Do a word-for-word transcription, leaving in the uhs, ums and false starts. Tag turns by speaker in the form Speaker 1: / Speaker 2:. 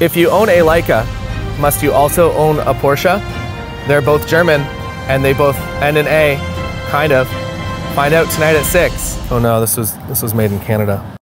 Speaker 1: If you own a Leica, must you also own a Porsche? They're both German, and they both end in A, kind of. Find out tonight at six. Oh no, this was this was made in Canada.